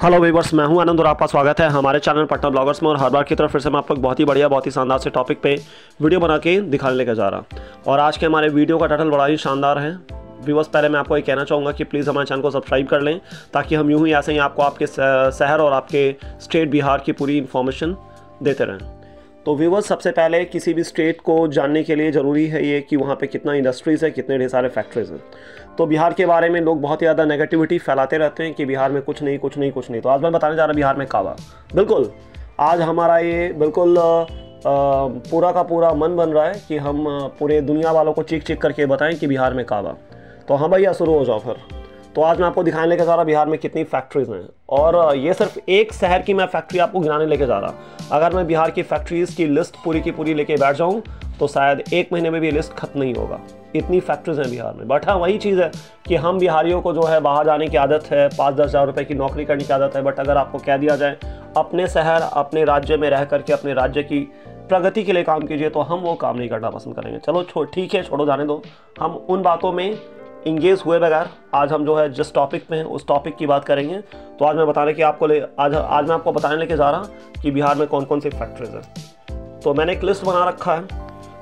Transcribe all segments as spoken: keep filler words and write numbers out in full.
Hello viewers, मैं हूं आनंद और आपका स्वागत है हमारे चैनल पटना ब्लॉगर्स में। और हर बार की तरफ फिर से मैं आप लोग बहुत ही बढ़िया बहुत ही शानदार से टॉपिक पे वीडियो बना के दिखाने लेकर जा रहा। और आज के हमारे वीडियो का टाइटल बड़ा ही शानदार है। व्यूअर्स, पहले मैं आपको ये कहना चाहूँगा कि प्लीज़ हमारे चैनल को सब्सक्राइब कर लें, ताकि हम यूँ ही ऐसे ही आपको आपके शहर और आपके स्टेट बिहार की पूरी इन्फॉर्मेशन देते रहें। तो व्यूअर्स, सबसे पहले किसी भी स्टेट को जानने के लिए ज़रूरी है ये कि वहाँ पे कितना इंडस्ट्रीज़ है, कितने ढेर सारे फैक्ट्रीज़ हैं। तो बिहार के बारे में लोग बहुत ही ज़्यादा नेगेटिविटी फैलाते रहते हैं कि बिहार में कुछ नहीं कुछ नहीं कुछ नहीं। तो आज मैं बताने जा रहा बिहार में काबा। बिल्कुल, आज हमारा ये बिल्कुल आ, पूरा का पूरा मन बन रहा है कि हम पूरे दुनिया वालों को चीख चीख करके बताएं कि बिहार में काबा। तो हाँ भैया, शुरू हो जाओ फिर। तो आज मैं आपको दिखाने लेके जा रहा बिहार में कितनी फैक्ट्रीज़ हैं, और ये सिर्फ एक शहर की मैं फैक्ट्री आपको गिनाने लेके जा रहा। अगर मैं बिहार की फैक्ट्रीज़ की लिस्ट पूरी की पूरी लेके बैठ जाऊं तो शायद एक महीने में भी लिस्ट खत्म नहीं होगा, इतनी फैक्ट्रीज़ हैं बिहार में। बट हाँ, वही चीज़ है कि हम बिहारियों को जो है बाहर जाने की आदत है, पाँच दस हज़ार रुपये की नौकरी करने की आदत है। बट अगर आपको कह दिया जाए अपने शहर अपने राज्य में रह करके अपने राज्य की प्रगति के लिए काम कीजिए, तो हम वो काम नहीं करना पसंद करेंगे। चलो ठीक है, छोड़ो, जाने दो। हम उन बातों में इंगेज हुए बगैर आज हम जो है जिस टॉपिक पे हैं उस टॉपिक की बात करेंगे। तो आज मैं बताने की आपको ले आज आज मैं आपको बताने लेके जा रहा कि बिहार में कौन कौन सी फैक्ट्रीज हैं। तो मैंने एक लिस्ट बना रखा है,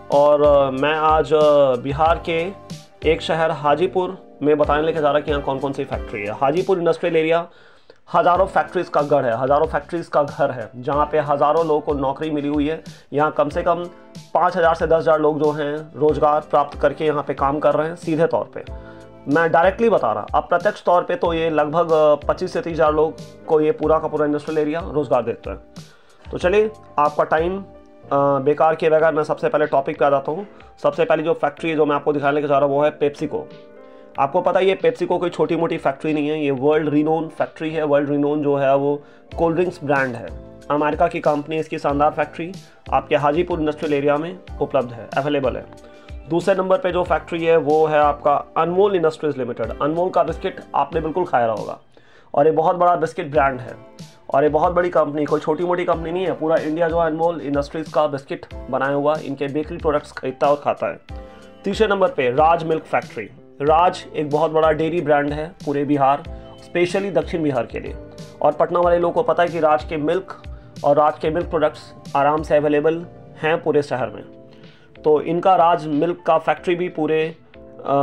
और मैं आज बिहार के एक शहर हाजीपुर में बताने लेके जा रहा कि यहाँ कौन कौन सी फैक्ट्री है। हाजीपुर इंडस्ट्रियल एरिया हज़ारों फैक्ट्रीज़ का गढ़ है, हज़ारों फैक्ट्रीज़ का घर है, जहाँ पे हज़ारों लोगों को नौकरी मिली हुई है। यहाँ कम से कम पाँच हज़ार से दस हज़ार लोग जो हैं रोज़गार प्राप्त करके यहाँ पे काम कर रहे हैं सीधे तौर पे। मैं डायरेक्टली बता रहा, अब प्रत्यक्ष तौर पे तो ये लगभग पच्चीस से तीस हज़ार लोग को ये पूरा का पूरा इंडस्ट्रियल एरिया रोज़गार देता है। तो चलिए, आपका टाइम बेकार किए बगैर मैं सबसे पहले टॉपिक पे आ जाता हूँ। सबसे पहली जो फैक्ट्री है जो मैं आपको दिखाने लेके जा रहा हूँ वो है पेप्सिको। आपको पता है ये पेप्सिको कोई छोटी मोटी फैक्ट्री नहीं है, ये वर्ल्ड रिनोन फैक्ट्री है। वर्ल्ड रिनोन जो है वो कोल्ड ड्रिंक्स ब्रांड है, अमेरिका की कंपनी। इसकी शानदार फैक्ट्री आपके हाजीपुर इंडस्ट्रियल एरिया में उपलब्ध है, अवेलेबल है। दूसरे नंबर पे जो फैक्ट्री है वो है आपका अनमोल इंडस्ट्रीज लिमिटेड। अनमोल का बिस्किट आपने बिल्कुल खाया रहा होगा, और ये बहुत बड़ा बिस्किट ब्रांड है, और ये बहुत बड़ी कंपनी, कोई छोटी मोटी कंपनी नहीं है। पूरा इंडिया जो है अनमोल इंडस्ट्रीज का बिस्किट बनाया हुआ इनके बेकरी प्रोडक्ट्स खरीदता और खाता है। तीसरे नंबर पे राज मिल्क फैक्ट्री। राज एक बहुत बड़ा डेयरी ब्रांड है पूरे बिहार, स्पेशली दक्षिण बिहार के लिए। और पटना वाले लोगों को पता है कि राज के मिल्क और राज के मिल्क प्रोडक्ट्स आराम से अवेलेबल हैं पूरे शहर में। तो इनका राज मिल्क का फैक्ट्री भी पूरे आ,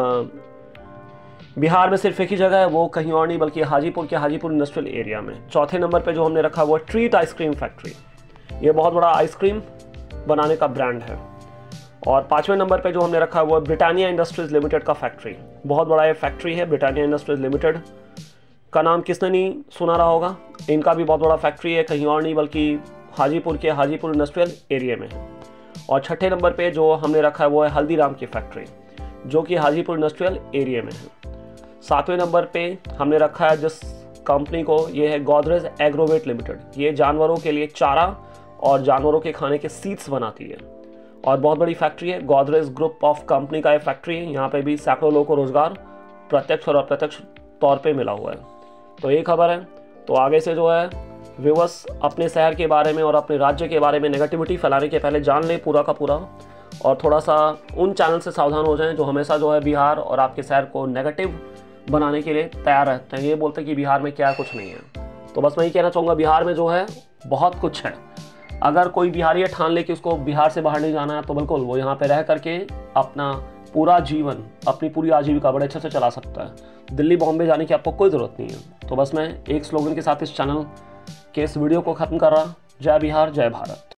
बिहार में सिर्फ एक ही जगह है, वो कहीं और नहीं बल्कि हाजीपुर के हाजीपुर इंडस्ट्रियल एरिया में। चौथे नंबर पे जो हमने रखा वो है ट्रीट आइसक्रीम फैक्ट्री। ये बहुत बड़ा आइसक्रीम बनाने का ब्रांड है। और पाँचवें नंबर पे जो हमने रखा वो है ब्रिटानिया इंडस्ट्रीज लिमिटेड का फैक्ट्री। बहुत बड़ा ये फैक्ट्री है ब्रिटानिया इंडस्ट्रीज लिमिटेड का नाम किसने नहीं सुना रहा होगा। इनका भी बहुत बड़ा फैक्ट्री है, कहीं और नहीं बल्कि हाजीपुर के हाजीपुर इंडस्ट्रियल एरिया में। और छठे नंबर पे जो हमने रखा है वो है हल्दीराम की फैक्ट्री, जो कि हाजीपुर इंडस्ट्रियल एरिया में है। सातवें नंबर पे हमने रखा है जिस कंपनी को, ये है गोदरेज एग्रोवेट लिमिटेड। ये जानवरों के लिए चारा और जानवरों के खाने के सीड्स बनाती है, और बहुत बड़ी फैक्ट्री है। गोदरेज ग्रुप ऑफ कंपनी का ये फैक्ट्री है। यहाँ पे भी सैकड़ों लोगों को रोजगार प्रत्यक्ष और अप्रत्यक्ष तौर पे मिला हुआ है। तो ये खबर है। तो आगे से जो है व्यूअर्स, अपने शहर के बारे में और अपने राज्य के बारे में नेगेटिविटी फैलाने के पहले जान लें पूरा का पूरा, और थोड़ा सा उन चैनल से सावधान हो जाएं जो हमेशा जो है बिहार और आपके शहर को नेगेटिव बनाने के लिए तैयार रहते हैं। ये बोलते हैं कि बिहार में क्या कुछ नहीं है। तो बस मैं ये कहना चाहूँगा, बिहार में जो है बहुत कुछ है। अगर कोई बिहारी ठान ले कि उसको बिहार से बाहर नहीं जाना है, तो बिल्कुल वो यहाँ पे रह करके अपना पूरा जीवन, अपनी पूरी आजीविका बड़े अच्छे से चला सकता है। दिल्ली बॉम्बे जाने की आपको कोई ज़रूरत नहीं है। तो बस मैं एक स्लोगन के साथ इस चैनल के इस वीडियो को ख़त्म कर रहा। जय बिहार, जय भारत।